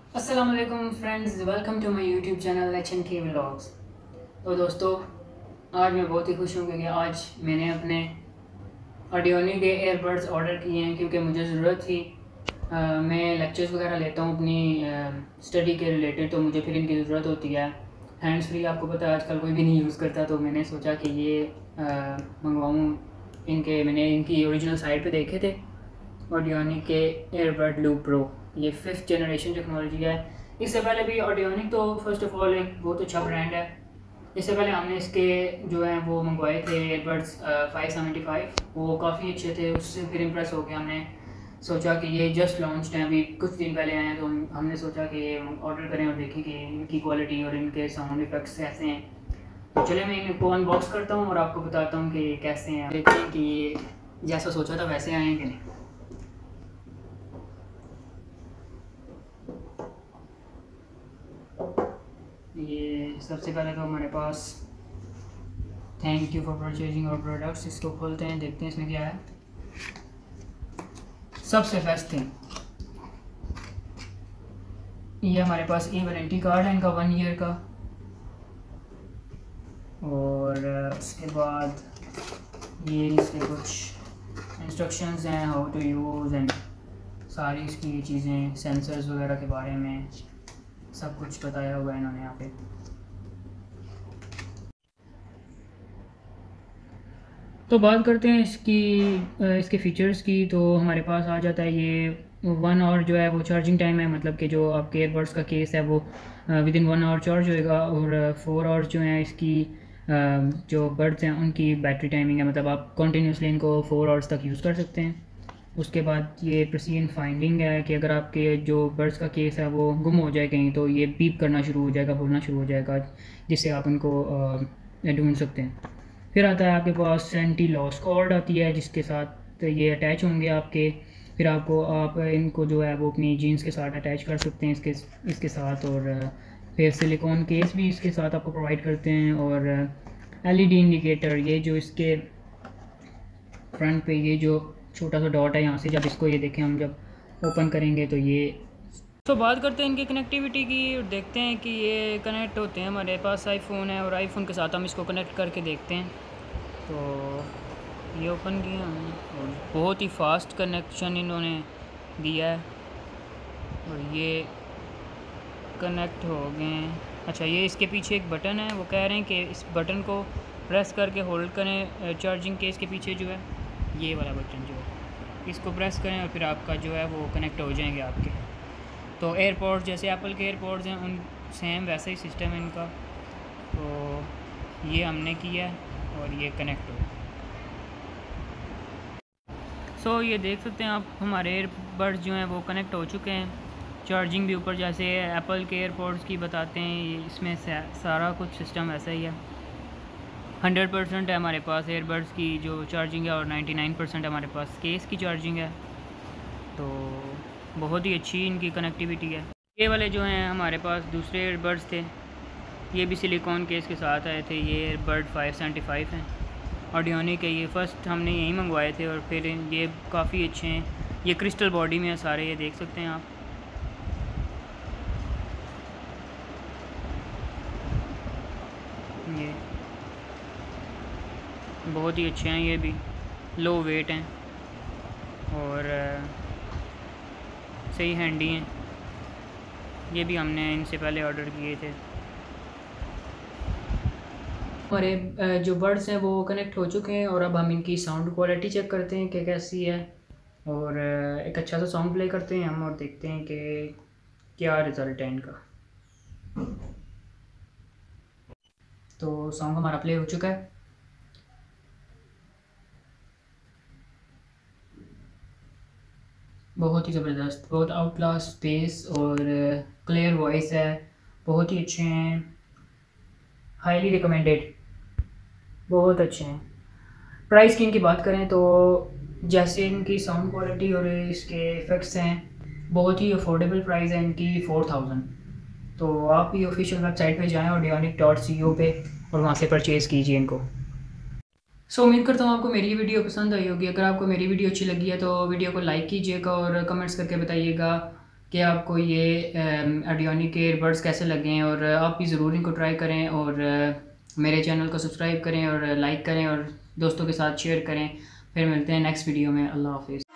अस्सलाम वालेकुम friends, welcome to my YouTube channel HNK vlogs. तो दोस्तों, आज मैं बहुत ही खुश हूँ क्योंकि आज मैंने अपने ऑडियोनिक के एयरबड्स ऑर्डर किए हैं क्योंकि मुझे ज़रूरत थी। मैं लेक्चर्स वगैरह लेता हूँ अपनी स्टडी के रिलेटेड, तो मुझे फिर इनकी ज़रूरत होती है। हैंड्स फ्री आपको पता है आजकल कोई भी नहीं यूज़ करता, तो मैंने सोचा कि ये मंगवाऊँ। मैंने इनकी ओरिजिनल साइट पे देखे थे, ऑडियोनिक के एयरबड लूप प्रो। ये 5th जनरेशन टेक्नोलॉजी है। इससे पहले भी ऑडियोनिक तो फर्स्ट ऑफ ऑल एक बहुत अच्छा ब्रांड है। इससे पहले हमने इसके जो है वो मंगवाए थे एयरबड्स 575, वो काफ़ी अच्छे थे। उससे फिर इम्प्रेस हो गया, हमने सोचा कि ये जस्ट लॉन्च हैं, अभी कुछ दिन पहले आए हैं, तो हमने सोचा कि ये ऑर्डर करें और देखें कि इनकी क्वालिटी और इनके साउंड इफ़ेक्ट्स कैसे हैं। तो चलिए मैं इनको अनबॉक्स करता हूँ और आपको बताता हूँ कि कैसे हैं। देखते हैं कि ये जैसा सोचा था वैसे आए हैं कि नहीं। ये सबसे पहले तो हमारे पास थैंक यू फॉर परचेजिंग और प्रोडक्ट्स, इसको खोलते हैं, देखते हैं इसमें क्या है। सबसे बेस्ट थिंग, ये हमारे पास ई वारंटी कार्ड है इनका 1 ईयर का। और उसके बाद ये इसके कुछ इंस्ट्रक्शंस हैं, हाउ टू यूज़ एंड सारी इसकी चीज़ें, सेंसर्स वगैरह के बारे में सब कुछ बताया हुआ है इन्होंने यहाँ पे। तो बात करते हैं इसके फ़ीचर्स की। तो हमारे पास आ जाता है ये 1 आवर जो है वो चार्जिंग टाइम है, मतलब कि जो आपके एयरबड्स का केस है वो विद इन 1 आवर चार्ज होएगा। और 4 आवर्स जो है इसकी जो बड्स हैं उनकी बैटरी टाइमिंग है, मतलब आप कंटिन्यूसली इनको 4 आवर्स तक यूज़ कर सकते हैं। उसके बाद ये प्रिसीजन फाइंडिंग है कि अगर आपके जो बड्स का केस है वो गुम हो जाए कहीं, तो ये बीप करना शुरू हो जाएगा, बोलना शुरू हो जाएगा, जिससे आप उनको ढूंढ सकते हैं। फिर आता है आपके पास एंटी लॉस कॉर्ड आती है, जिसके साथ ये अटैच होंगे आपके। फिर आप इनको जो है वो अपनी जीन्स के साथ अटैच कर सकते हैं इसके साथ। और फिर सिलिकॉन केस भी इसके साथ आपको प्रोवाइड करते हैं। और एलईडी इंडिकेटर, ये जो इसके फ्रंट पे ये जो छोटा सा डॉट है यहाँ से, जब इसको ये देखें हम, जब ओपन करेंगे तो ये। तो बात करते हैं इनकी कनेक्टिविटी की और देखते हैं कि ये कनेक्ट होते हैं। हमारे पास आईफोन है और आईफोन के साथ हम इसको कनेक्ट करके देखते हैं। तो ये ओपन किया हमने और बहुत ही फास्ट कनेक्शन इन्होंने दिया है और ये कनेक्ट हो गए हैं। अच्छा, ये इसके पीछे एक बटन है, वो कह रहे हैं कि इस बटन को प्रेस करके होल्ड करें। चार्जिंग केस के पीछे जो है ये वाला बटन जो है, इसको प्रेस करें और फिर आपका जो है वो कनेक्ट हो जाएंगे आपके। तो एयरपोर्ट्स जैसे एप्पल के एयरपोर्ट्स हैं उन सेम वैसा ही सिस्टम है इनका। तो ये हमने किया और ये कनेक्ट हो। सो ये देख सकते हैं आप, हमारे एयरबड्स जो हैं वो कनेक्ट हो चुके हैं। चार्जिंग भी ऊपर जैसे एप्पल के एयरपोर्ट्स की बताते हैं, ये इसमें सारा कुछ सिस्टम ऐसा ही है। 100% है हमारे पास एयरबड्स की जो चार्जिंग है और 99% हमारे पास केस की चार्जिंग है। तो बहुत ही अच्छी इनकी कनेक्टिविटी है। ये वाले जो हैं हमारे पास दूसरे एयरबड्स थे, ये भी सिलिकॉन केस के साथ आए थे। ये एयरबड 575 हैं, ऑडियोनिक है। ये फ़र्स्ट हमने यहीं मंगवाए थे और फिर ये काफ़ी अच्छे हैं। ये क्रिस्टल बॉडी में है सारे, ये देख सकते हैं आप। ये बहुत ही अच्छे हैं, ये भी लो वेट हैं और सही हैंडी हैं। ये भी हमने इनसे पहले ऑर्डर किए थे। हमारे जो बड्स हैं वो कनेक्ट हो चुके हैं और अब हम इनकी साउंड क्वालिटी चेक करते हैं कि कैसी है। और एक अच्छा सा सॉन्ग प्ले करते हैं हम और देखते हैं कि क्या रिज़ल्ट है इनका। तो सॉन्ग हमारा प्ले हो चुका है। बहुत ही ज़बरदस्त, बहुत आउट क्लास स्पेस और क्लियर वॉइस है, बहुत ही अच्छे हैं, हाईली रिकमेंडेड, बहुत अच्छे हैं। प्राइस की इनकी बात करें तो जैसे इनकी साउंड क्वालिटी और इसके इफ़ेक्ट्स हैं, बहुत ही अफोर्डेबल प्राइस है इनकी 4000। तो आप भी ऑफिशियल वेबसाइट पे जाएं audionic.co पे और वहाँ से परचेज़ कीजिए इनको। उम्मीद करता हूँ आपको मेरी वीडियो पसंद आई होगी। अगर आपको मेरी वीडियो अच्छी लगी है तो वीडियो को लाइक कीजिएगा और कमेंट्स करके बताइएगा कि आपको ये ऑडियोनिक के ईयरबड्स कैसे लगे हैं, और आप भी ज़रूर इनको ट्राई करें, और मेरे चैनल को सब्सक्राइब करें और लाइक करें और दोस्तों के साथ शेयर करें। फिर मिलते हैं नेक्स्ट वीडियो में। अल्लाह हाफिज़।